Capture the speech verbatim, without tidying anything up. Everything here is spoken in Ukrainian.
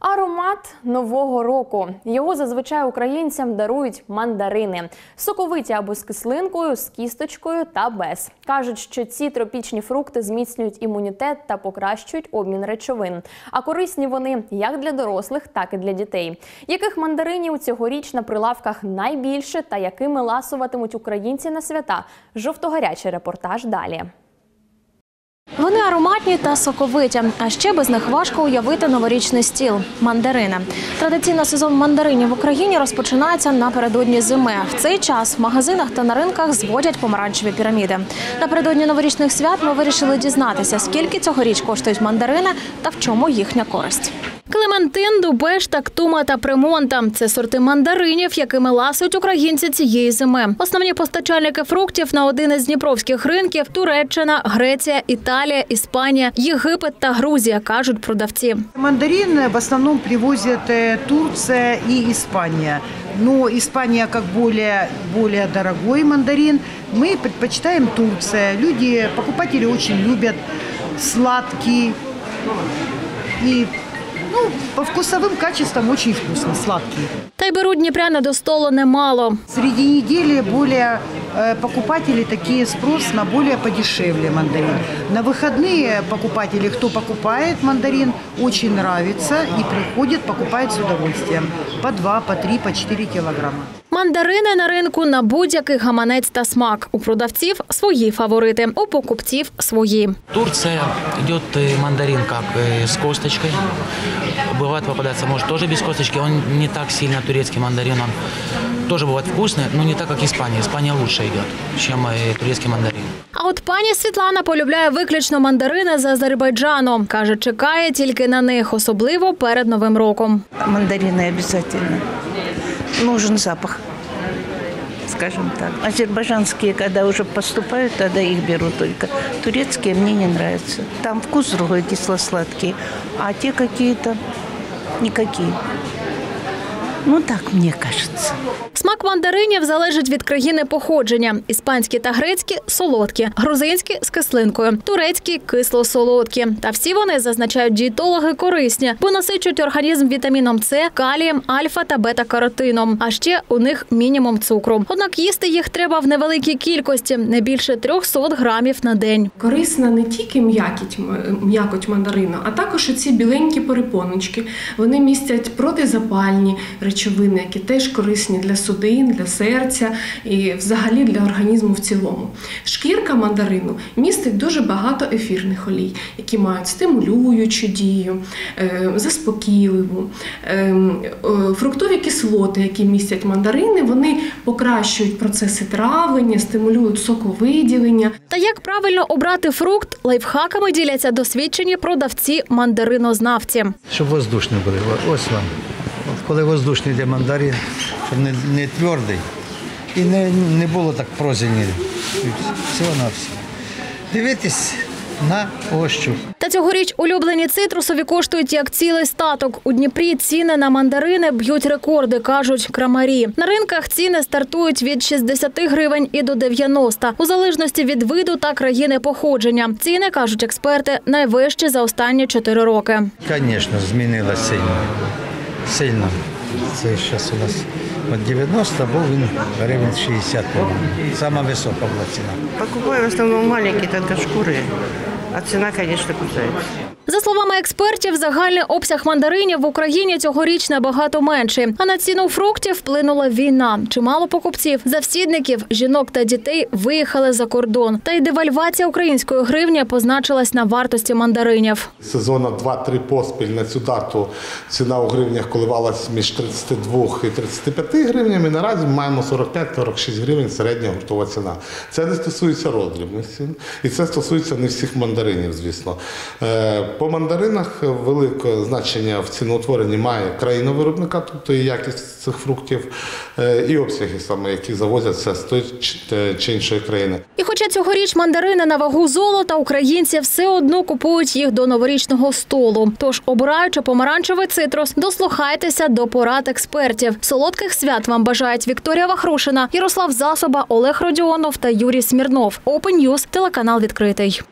Аромат Нового року. Його зазвичай українцям дарують мандарини. Соковиті або з кислинкою, з кісточкою та без. Кажуть, що ці тропічні фрукти зміцнюють імунітет та покращують обмін речовин. А корисні вони як для дорослих, так і для дітей. Яких мандаринів цьогоріч на прилавках найбільше та якими ласуватимуть українці на свята? Жовто-гарячий репортаж далі. Вони ароматні та соковиті, а ще без них важко уявити новорічний стіл – мандарини. Традиційно сезон мандаринів в Україні розпочинається напередодні зими. В цей час в магазинах та на ринках зводять помаранчеві піраміди. Напередодні новорічних свят ми вирішили дізнатися, скільки цьогоріч коштують мандарини та в чому їхня користь. Клементин, Дубеш, Тактума та Примонта – це сорти мандаринів, якими ласують українці цієї зими. Основні постачальники фруктів на один із дніпровських ринків – Туреччина, Греція, Італія, Іспанія, Єгипет та Грузія, кажуть продавці. Мандарин в основном привозят Турция и Испания. Но Испания как более, более дорогой мандарин. Мы предпочитаем Турция. Люди, покупатели очень любят сладкий и Ну, по вкусовым качествам очень вкусно, сладкий. Та й беруть дніпряни до столу немало. Среди недели более э, покупатели такие спрос на более подешевле мандарин. На выходные покупатели, кто покупает мандарин, очень нравится и приходят, покупают с удовольствием. По два, по три, по четыре килограмма. Мандарини на ринку на будь-який гаманець та смак. У продавців – свої фаворити, у покупців – свої. Турция идет мандарин как с косточкой. Бывает попадается, может, тоже без косточки. Он не так сильно турецкий мандарин. Он тоже бывает вкусный, но не так, как Испания. Испания лучше идет, чем турецкий мандарин. А от пані Світлана полюбляє виключно мандарини з Азербайджану. Каже, чекає тільки на них, особливо перед Новим роком. Мандарины обязательно. Нужен запах, скажем так. Азербайджанские, когда уже поступают, тогда их беру только. Турецкие мне не нравятся. Там вкус другой, кисло-сладкий, а те какие-то никакие. Ну так, мені кажеться. Смак мандаринів залежить від країни походження. Іспанські та грецькі – солодкі, грузинські – з кислинкою, турецькі – кисло-солодкі. Та всі вони, зазначають дієтологи, корисні, бо насичують організм вітаміном С, калієм, альфа та бета-каротином. А ще у них мінімум цукру. Однак їсти їх треба в невеликій кількості – не більше трьохсот грамів на день. Корисна не тільки м'якоть, м'якоть мандарину, а також оці біленькі перепоночки. Вони містять протизапальні речовини, які теж корисні для судин, для серця і взагалі для організму в цілому. Шкірка мандарину містить дуже багато ефірних олій, які мають стимулюючу дію, заспокійливу. Фруктові кислоти, які містять мандарини, вони покращують процеси травлення, стимулюють соковиділення. Та як правильно обрати фрукт, лайфхаками діляться досвідчені продавці-мандаринознавці. Щоб воздушні були, ось вам. Коли воздушний йде мандарин, щоб не, не твердий і не, не було так прозені. Всього-навсього. Дивитись на ощуп. Та цьогоріч улюблені цитрусові коштують як цілий статок. У Дніпрі ціни на мандарини б'ють рекорди, кажуть крамарі. На ринках ціни стартують від шістдесяти гривень і до дев'яноста, у залежності від виду та країни походження. Ціни, кажуть експерти, найвищі за останні чотири роки. Звісно, змінилося сильно. Сильно. Це зараз у нас от дев'яносто, був він гривень шістдесят. Сама висока була ціна. Покупаю в основному маленькі тонкошкури, а ціна, звісно, кусається. За словами експертів, загальний обсяг мандаринів в Україні цьогоріч набагато менший. А на ціну фруктів вплинула війна. Чимало покупців, завсідників, жінок та дітей виїхали за кордон. Та й девальвація української гривні позначилась на вартості мандаринів. Сезону два-три поспіль на цю дату ціна у гривнях коливалась між тридцяти двох і тридцяти п'яти гривнями. Наразі маємо сорок п'ять - сорок шість гривень середня гуртова ціна. Це не стосується роздрібних цін. І це стосується не всіх мандаринів, звісно. По мандаринах велике значення в ціноутворенні має країна виробника, тобто і якість цих фруктів, і обсяги саме, які завозяться з тої чи іншої країни. І хоча цьогоріч мандарини на вагу золота, українці все одно купують їх до новорічного столу. Тож, обираючи помаранчевий цитрус, дослухайтеся до порад експертів. Солодких свят вам бажають Вікторія Вахрушина, Ярослав Засоба, Олег Родіонов та Юрій Смірнов. Open News, телеканал відкритий.